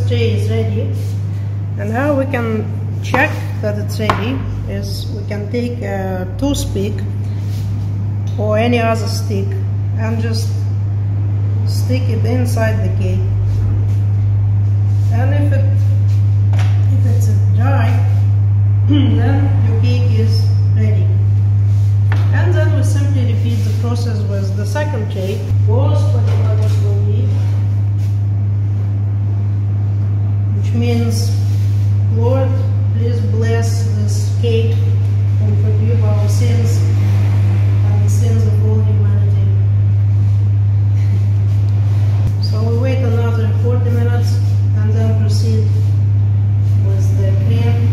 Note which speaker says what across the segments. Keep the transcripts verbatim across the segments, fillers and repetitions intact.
Speaker 1: first tray is ready. And how we can check that it's ready is we can take a toothpick or any other stick and just stick it inside the cake. And if it if it's dry, then your cake is ready. And then we simply repeat the process with the second tray. Благослови, which means, Lord, please bless this cake and forgive our sins and the sins of all humanity. So we wait another forty minutes and then proceed with the cream.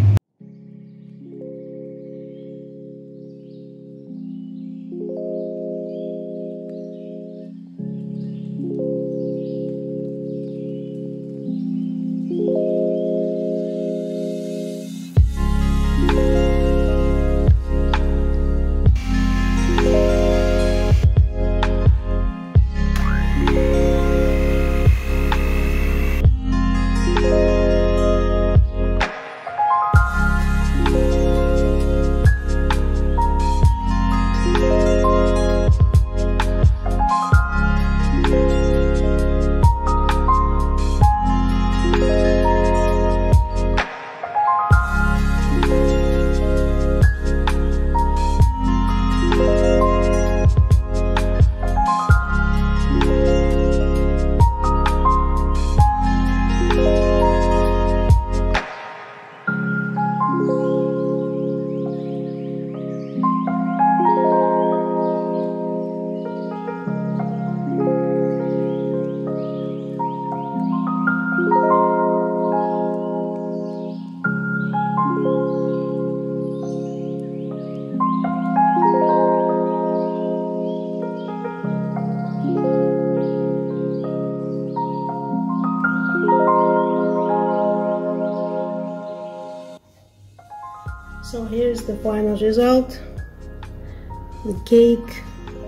Speaker 1: So here's the final result, the cake,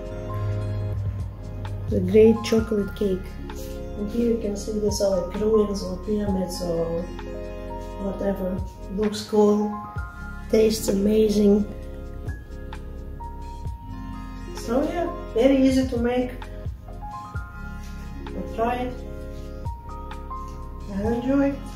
Speaker 1: the great chocolate cake. And here you can see this are like ruins or pyramids or whatever. Looks cool, tastes amazing. So yeah, very easy to make. So try it and enjoy.